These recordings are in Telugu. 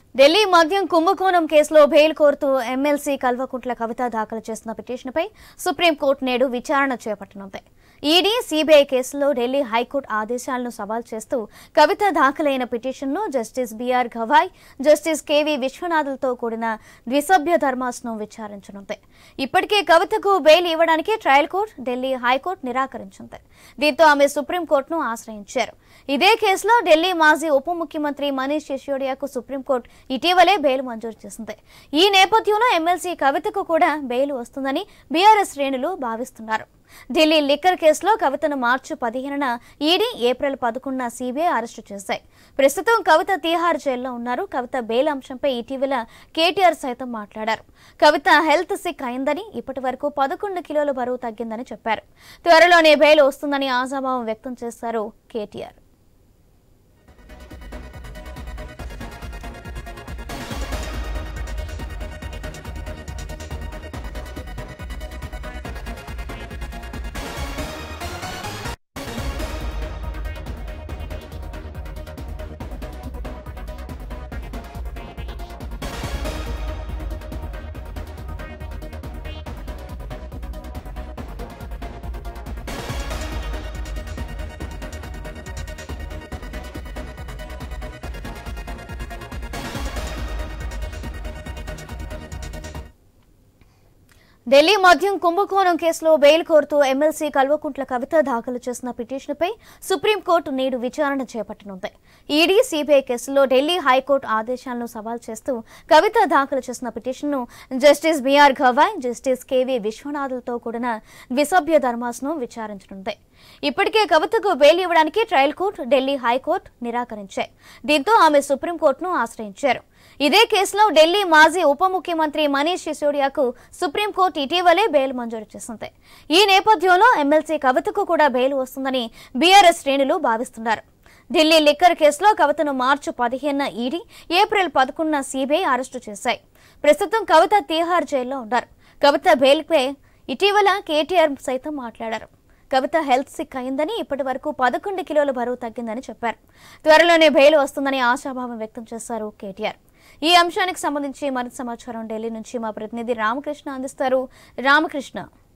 ఢిల్లీ మద్యం కుంభకోణం కేసులో బెయిల్ కోరుతూ MLC కవిత దాఖలు చేసిన పిటిషన్పై సుప్రీంకోర్టు నేడు విచారణ చేపట్టనుంది. ఈడీ సిబిఐ కేసులో ఢిల్లీ హైకోర్టు ఆదేశాలను సవాల్ చేస్తూ కవిత దాఖలైన పిటిషన్ను justice B R Gavai, justice K V విశ్వనాథ్లతో కూడిన ద్విసభ్య ధర్మాసనం విచారించనుంది. ఇప్పటికే కవితకు బెయిల్ ఇవ్వడానికి ట్రయల్ కోర్టు, ఢిల్లీ హైకోర్టు నిరాకరించింది. దీంతో ఆమె సుప్రీంకోర్టును ఆశ్రయించారు. ఇదే కేసులో ఢిల్లీ మాజీ ఉప ముఖ్యమంత్రి మనీష్ సిసోడియాకు సుప్రీంకోర్టు ఇటీవలే బెయిల్ మంజూరు చేసింది. ఈ నేపథ్యంలో MLC కవితకు కూడా బెయిల్ వస్తుందని బీఆర్ఎస్ శ్రేణులు భావిస్తున్నారు. ఢిల్లీ లిక్కర్ కేసులో కవితను మార్చి 15న ఈడీ, ఏప్రిల్ 11న సిబిఐ అరెస్టు చేశాయి. ప్రస్తుతం కవిత తీహార్ జైల్లో ఉన్నారు. కవిత బెయిల్ అంశంపై ఇటీవల కేటీఆర్ సైతం మాట్లాడారు. కవిత హెల్త్ సిక్ అయిందని, ఇప్పటి వరకు 11 కిలోల బరువు తగ్గిందని చెప్పారు. త్వరలోనే బెయిల్ వస్తుందని ఆశాభావం వ్యక్తం చేశారు కేటీఆర్. ఢిల్లీ మద్యం కుంభకోణం కేసులో బెయిల్ కోరుతూ MLC కవిత దాఖలు చేసిన పిటిషన్పై సుప్రీంకోర్టు నేడు విచారణ చేపట్టనుంది. ఈడీ, సిబిఐ కేసులో ఢిల్లీ హైకోర్టు ఆదేశాలను సవాల్ చేస్తూ కవిత దాఖలు చేసిన పిటిషన్ను justice B R Gavai, justice K V విశ్వనాథ్లతో కూడిన ద్విసభ్య ధర్మాసనం విచారించనుంది. ఇప్పటికే కవితకు బెయిల్ ఇవ్వడానికి ట్రయల్ కోర్టు, ఢిల్లీ హైకోర్టు నిరాకరించాయి. దీంతో ఆమె సుప్రీంకోర్టును ఆశ్రయించారు. ఇదే కేసులో ఢిల్లీ మాజీ ఉప ముఖ్యమంత్రి మనీష్ సిసోడియాకు సుప్రీంకోర్టు ఇటీవలే బెయిల్ మంజూరు చేసింది. ఈ నేపథ్యంలో MLC కవితకు కూడా బెయిల్ వస్తుందని బీఆర్ఎస్ శ్రేణులు భావిస్తున్నారు. ఢిల్లీ లిక్కర్ కేసులో కవితను మార్చి 15న ఈడీ, ఏప్రిల్ 11న సిబిఐ అరెస్టు చేశాయి. ప్రస్తుతం కవిత తీహార్ జైల్లో ఉన్నారు. కవిత బెయిల్పై ఇటీవల కేటీఆర్ సైతం మాట్లాడారు. కవిత హెల్త్ సిక్ అయిందని, ఇప్పటి వరకు 11 కిలోల బరువు తగ్గిందని చెప్పారు. త్వరలోనే బెయిల్ వస్తుందని ఆశాభావం వ్యక్తం చేశారు కేటీఆర్. ఈ అంశానికి సంబంధించి మరింత సమాచారం ఢిల్లీ నుంచి మా ప్రతినిధి రామకృష్ణ అందిస్తారు. రామకృష్ణ,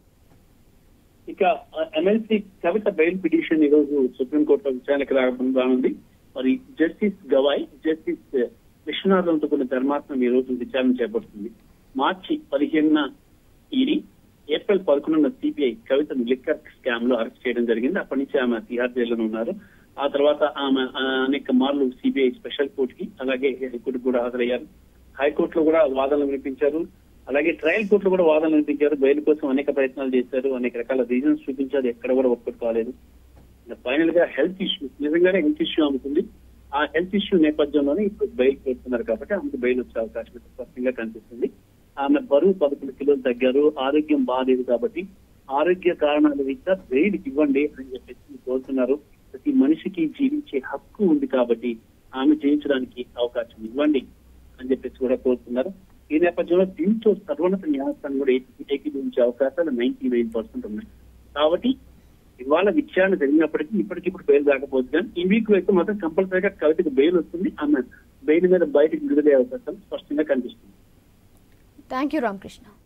ఇక MLC కవిత బెయిల్ పిటిషన్ ఈ రోజు సుప్రీంకోర్టులో విచారణకు రానుంది. మరి జస్టిస్ గవాయ్, జస్టిస్ విశ్వనాథ్లతో కూడిన ధర్మాసనం ఈ రోజు విచారణ చేపడుతుంది. మార్చి 15న ఈడీ, ఏప్రిల్ 11న సిబిఐ కవితను లిక్కర్ స్కామ్ లో అరెస్ట్ చేయడం జరిగింది. అప్పటి నుంచి ఆమె తిహార్ జైల్లో ఉన్నారు. ఆ తర్వాత ఆమె అనేక మార్లు సిబిఐ స్పెషల్ కోర్టుకి, అలాగే హైకోర్టుకు కూడా హాజరయ్యారు. హైకోర్టులో కూడా వాదనలు వినిపించారు. అలాగే ట్రయల్ కోర్టులో కూడా వాదనలు వినిపించారు. బెయిల్ కోసం అనేక ప్రయత్నాలు చేశారు, అనేక రకాల రీజన్స్ చూపించారు, ఎక్కడ కూడా ఒక్కటి కాలేదు. ఫైనల్ గా హెల్త్ ఇష్యూ, నిజంగానే హెల్త్ ఇష్యూ అమ్ముతుంది. ఆ హెల్త్ ఇష్యూ నేపథ్యంలోనే ఇప్పుడు బెయిల్ కోరుతున్నారు కాబట్టి ఆమెకు బెయిల్ వచ్చే అవకాశం స్పష్టంగా కనిపిస్తుంది. ఆమె బరువు 11 కిలోలు తగ్గారు, ఆరోగ్యం బాగాలేదు కాబట్టి ఆరోగ్య కారణాల రీత్యా బెయిల్ ఇవ్వండి అని చెప్పేసి కోరుతున్నారు. ప్రతి మనిషికి జీవించే హక్కు ఉంది కాబట్టి ఆమె జయించడానికి అవకాశం ఇవ్వండి అని చెప్పేసి కూడా కోరుతున్నారు. ఈ నేపథ్యంలో దీంతో సర్వోన్నత న్యాయస్థానం కూడా ఏకీభవించే అవకాశాలు 99% ఉన్నాయి. కాబట్టి ఇవాళ విచారణ జరిగినప్పటికీ ఇప్పటికిప్పుడు బెయిల్ రాకపోతే కానీ ఈ వీక్ అయితే మాత్రం కంపల్సరీగా కవితకు బెయిల్ వస్తుంది. ఆమె బెయిల్ మీద బయటకు విడుదలయ్యే అవకాశాలు స్పష్టంగా కనిపిస్తుంది. Thank you Ramakrishna.